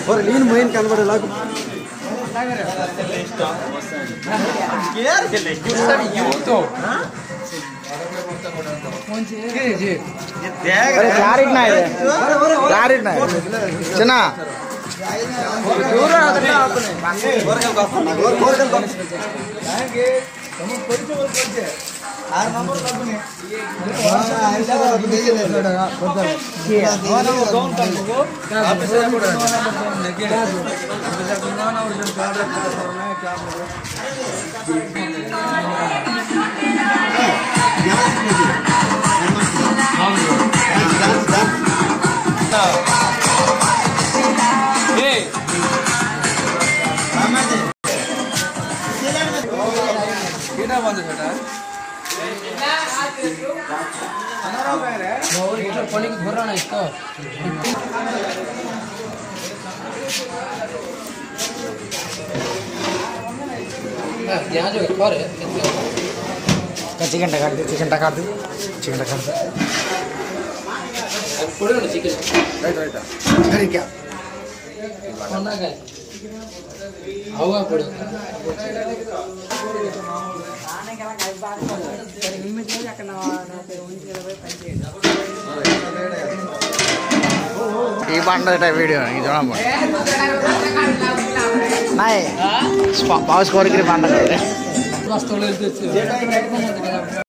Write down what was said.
ನೀನು ಮೈನ್ ಕನ್ಬಡಲ್ಲ చిన్న चिकन काट दे चिकन काट दे चिकन काट दे चिकन राइट अरे क्या आओगा पड़े ये बांधा वीडियो ये जोड़ा बोल नहीं पाउस कोर के बांधा